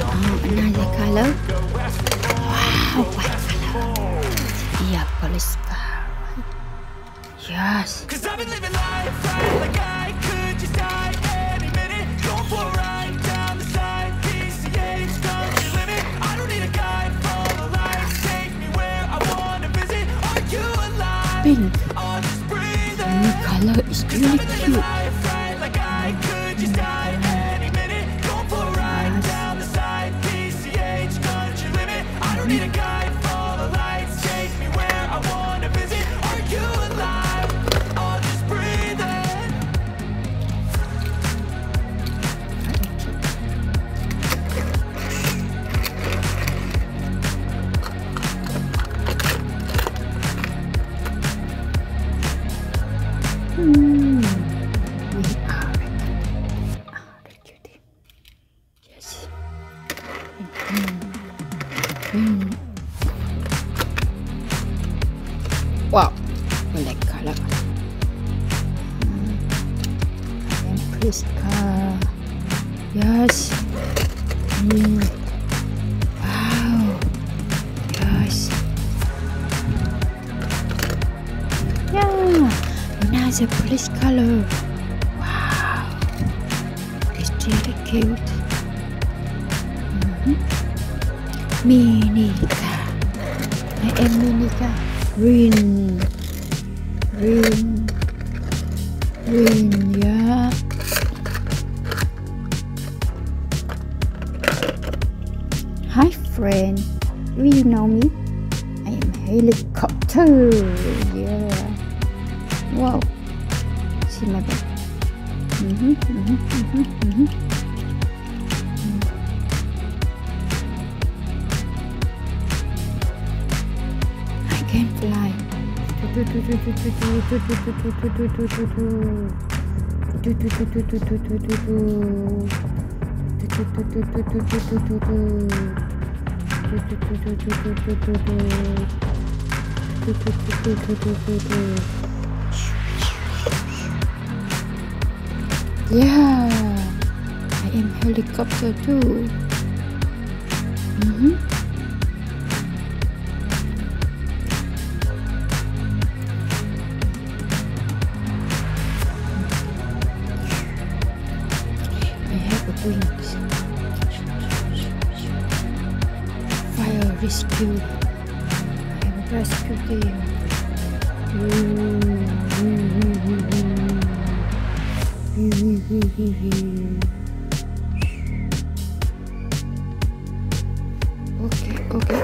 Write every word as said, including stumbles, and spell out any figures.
Oh, another color. Wow, white color. Yeah, police car. Yes. Cause I've been living life right like I could just die any minute. Going for a ride down the side, P C H, country limit. I don't need a guide, follow lights, take me where I wanna visit. Are you alive? Pink. I'll just breathe in. New color is really cute. Life right like I could just die any minute. Going for a ride down the side, P C H, country limit. I don't need a guide, follow lights, take me where I wanna visit. Are you alive? I'll just breathe in. Hmm. We are ah, the cutie. Yes. Hmm. Wow, black color. Hmm. And police car. Yes. Hmm. Wow. Yes. Yeah. Another police color. Wow. It's really cute. Mm-hmm. Mini car. I am mini car. Green. Green. Green, yeah. Hi friend. Do you know me? I am helicopter. Yeah. Wow. See my back. Mm-hmm, mm-hmm, mm-hmm, mm-hmm. I can fly. Yeah, I am helicopter too. Mm-hmm. I have a wings. Fire rescue. I have a rescue team. Okay, okay.